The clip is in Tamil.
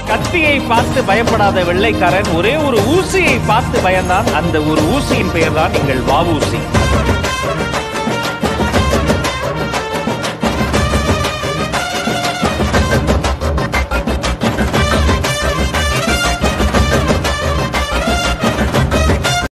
கத்தியை பார்த்து பயப்படாத வெள்ளைக்காரன் ஒரே ஒரு ஊசியை பார்த்து பயந்தான். அந்த ஒரு ஊசியின் பெயர் தான் எங்கள் வ.உ.ச.